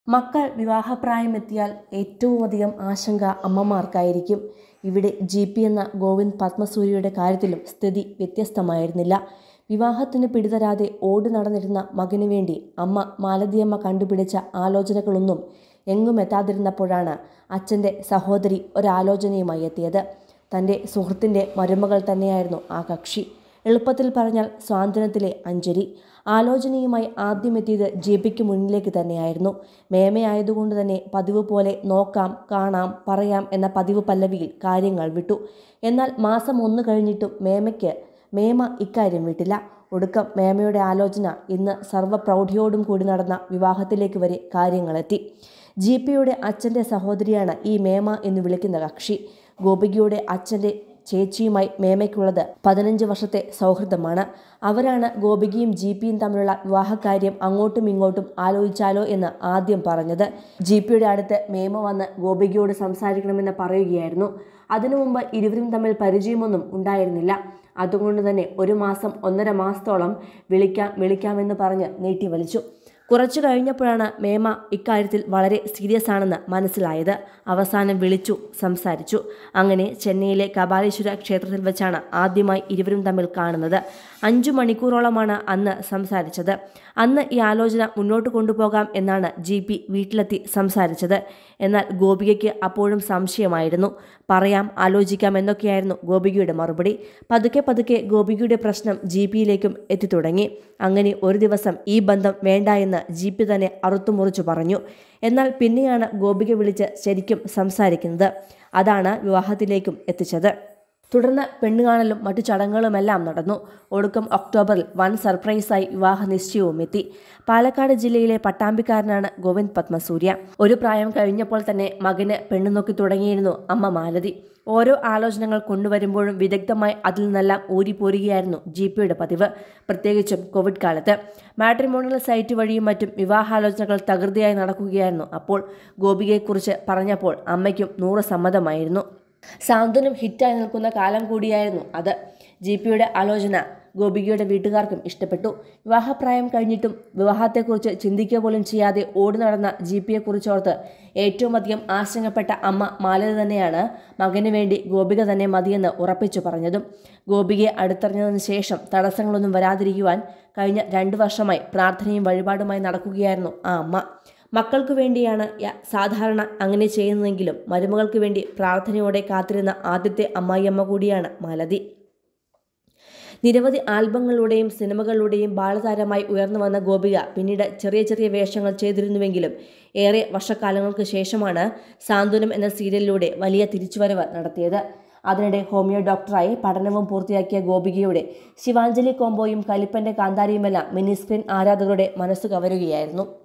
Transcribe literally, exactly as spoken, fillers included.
മക്കൾ വിവാഹപ്രായമെത്തിയാൽ ഏറ്റവുമധികം ആശങ്ക അമ്മമാർക്കായിരിക്കും. ഇവിടെ ജി പി എന്ന ഗോവിന്ദ് പത്മസൂര്യയുടെ കാര്യത്തിലും സ്ഥിതി വ്യത്യസ്തമായിരുന്നില്ല. വിവാഹത്തിന് പിടിതരാതെ ഓടി നടന്നിരുന്ന മകനു വേണ്ടി അമ്മ മാലതിയമ്മ കണ്ടുപിടിച്ച ആലോചനകളൊന്നും എങ്ങുമെത്താതിരുന്നപ്പോഴാണ് അച്ഛൻ്റെ സഹോദരി ഒരാലോചനയുമായി എത്തിയത്. തൻ്റെ സുഹൃത്തിൻ്റെ മരുമകൾ തന്നെയായിരുന്നു ആ കക്ഷി. എളുപ്പത്തിൽ പറഞ്ഞാൽ സ്വാന്തനത്തിലെ അഞ്ജലി. ആലോചനയുമായി ആദ്യമെത്തിയത് ജെ പിക്ക് മുന്നിലേക്ക് തന്നെയായിരുന്നു. മേമയായതുകൊണ്ട് തന്നെ പതിവ് പോലെ നോക്കാം, കാണാം, പറയാം എന്ന പതിവ് പല്ലവിയിൽ കാര്യങ്ങൾ വിട്ടു. എന്നാൽ മാസം ഒന്ന് കഴിഞ്ഞിട്ടും മേമയ്ക്ക് മേമ ഇക്കാര്യം വിട്ടില്ല. ഒടുക്കം മേമയുടെ ആലോചന ഇന്ന് സർവ്വപ്രൗഢിയോടും കൂടി നടന്ന വിവാഹത്തിലേക്ക് വരെ കാര്യങ്ങളെത്തി. ജി പിയുടെ അച്ഛൻ്റെ സഹോദരിയാണ് ഈ മേമ എന്ന് വിളിക്കുന്ന കക്ഷി. ഗോപികയുടെ അച്ഛൻ്റെ ചേച്ചിയുമായി മേമയ്ക്കുള്ളത് പതിനഞ്ച് വർഷത്തെ സൗഹൃദമാണ്. അവരാണ് ഗോപികയും ജി പിയും തമ്മിലുള്ള വിവാഹകാര്യം അങ്ങോട്ടും ഇങ്ങോട്ടും ആലോചിച്ചാലോ എന്ന് ആദ്യം പറഞ്ഞത്. ജി പിയുടെ അടുത്ത് മേമ വന്ന് ഗോപികയോട് സംസാരിക്കണമെന്ന് പറയുകയായിരുന്നു. അതിനു മുമ്പ് ഇരുവരും തമ്മിൽ പരിചയമൊന്നും ഉണ്ടായിരുന്നില്ല. അതുകൊണ്ട് തന്നെ ഒരു മാസം ഒന്നര മാസത്തോളം വിളിക്കാം വിളിക്കാമെന്ന് പറഞ്ഞ് നീട്ടിവലിച്ചു. കുറച്ചു കഴിഞ്ഞപ്പോഴാണ് മേമ ഇക്കാര്യത്തിൽ വളരെ സീരിയസ് ആണെന്ന് മനസ്സിലായത്. അവസാനം വിളിച്ചു സംസാരിച്ചു. അങ്ങനെ ചെന്നൈയിലെ കപാലീശ്വര ക്ഷേത്രത്തിൽ വെച്ചാണ് ആദ്യമായി ഇരുവരും തമ്മിൽ കാണുന്നത്. അഞ്ചു മണിക്കൂറോളമാണ് അന്ന് സംസാരിച്ചത്. അന്ന് ഈ ആലോചന മുന്നോട്ട് കൊണ്ടുപോകാം എന്നാണ് ജി പി വീട്ടിലെത്തി സംസാരിച്ചത്. എന്നാൽ ഗോപികയ്ക്ക് അപ്പോഴും സംശയമായിരുന്നു. പറയാം, ആലോചിക്കാം എന്നൊക്കെയായിരുന്നു ഗോപികയുടെ മറുപടി. പതുക്കെ പതുക്കെ ഗോപികയുടെ പ്രശ്നം ജി പിയിലേക്കും എത്തിത്തുടങ്ങി. അങ്ങനെ ഒരു ദിവസം ഈ ബന്ധം വേണ്ട എന്ന് ജി പി തന്നെ അറുത്തുമുറിച്ചു പറഞ്ഞു. എന്നാൽ പിന്നെയാണ് ഗോപിക വിളിച്ച് ശരിക്കും സംസാരിക്കുന്നത്. അതാണ് വിവാഹത്തിലേക്കും എത്തിച്ചത്. തുടർന്ന് പെണ്ണുകാണലും മറ്റു ചടങ്ങുകളുമെല്ലാം നടന്നു. ഒടുക്കം ഒക്ടോബറിൽ വൻ സർപ്രൈസായി വിവാഹ നിശ്ചയവും എത്തി. പാലക്കാട് ജില്ലയിലെ പട്ടാമ്പിക്കാരനാണ് ഗോവിന്ദ് പത്മസൂര്യ. ഒരു പ്രായം കഴിഞ്ഞപ്പോൾ തന്നെ മകന് പെണ്ണു നോക്കി തുടങ്ങിയിരുന്നു അമ്മ മാലതി. ഓരോ ആലോചനകൾ കൊണ്ടുവരുമ്പോഴും വിദഗ്ധമായി അതിൽ നിന്നെല്ലാം ഊരിപ്പോരുകയായിരുന്നു ജി പിയുടെ പതിവ്. പ്രത്യേകിച്ചും കോവിഡ് കാലത്ത് മാട്രിമോണിയൽ സൈറ്റ് വഴിയും മറ്റും വിവാഹാലോചനകൾ തകൃതിയായി നടക്കുകയായിരുന്നു. അപ്പോൾ ഗോപികയെക്കുറിച്ച് പറഞ്ഞപ്പോൾ അമ്മയ്ക്കും നൂറ് സമ്മതമായിരുന്നു. സാന്ത്വനം ഹിറ്റായി നിൽക്കുന്ന കാലം കൂടിയായിരുന്നു അത്. ജി പിയുടെ ആലോചന ഗോപികയുടെ വീട്ടുകാർക്കും ഇഷ്ടപ്പെട്ടു. വിവാഹപ്രായം കഴിഞ്ഞിട്ടും വിവാഹത്തെക്കുറിച്ച് ചിന്തിക്കുക പോലും ചെയ്യാതെ ഓടി നടന്ന ജി പിയെക്കുറിച്ചോർത്ത് ഏറ്റവും അധികം ആശങ്കപ്പെട്ട അമ്മ മാലതി തന്നെയാണ് മകന് വേണ്ടി ഗോപിക തന്നെ മതിയെന്ന് ഉറപ്പിച്ചു പറഞ്ഞതും. ഗോപികയെ അടുത്തറിഞ്ഞതിന് ശേഷം തടസ്സങ്ങളൊന്നും വരാതിരിക്കുവാൻ കഴിഞ്ഞ രണ്ടു വർഷമായി പ്രാർത്ഥനയും വഴിപാടുമായി നടക്കുകയായിരുന്നു ആ അമ്മ. മക്കൾക്ക് വേണ്ടിയാണ് സാധാരണ അങ്ങനെ ചെയ്യുന്നതെങ്കിലും മരുമകൾക്ക് വേണ്ടി പ്രാർത്ഥനയോടെ കാത്തിരുന്ന ആദ്യത്തെ അമ്മായിയമ്മ കൂടിയാണ് മാലതി. നിരവധി ആൽബങ്ങളിലൂടെയും സിനിമകളിലൂടെയും ബാലതാരമായി ഉയർന്നു വന്ന ഗോപിക പിന്നീട് ചെറിയ ചെറിയ വേഷങ്ങൾ ചെയ്തിരുന്നുവെങ്കിലും ഏറെ വർഷക്കാലങ്ങൾക്ക് ശേഷമാണ് സാന്ത്വനം എന്ന സീരിയലിലൂടെ വലിയ തിരിച്ചുവരവ് നടത്തിയത്. അതിനിടെ ഹോമിയോ ഡോക്ടറായി പഠനവും പൂർത്തിയാക്കിയ ഗോപികയുടെ ശിവാഞ്ജലി കോംബോയും കലിപ്പൻ്റെ കാന്താരിയുമെല്ലാം മിനി സ്ക്രീൻ ആരാധകരുടെ മനസ്സു കവരുകയായിരുന്നു.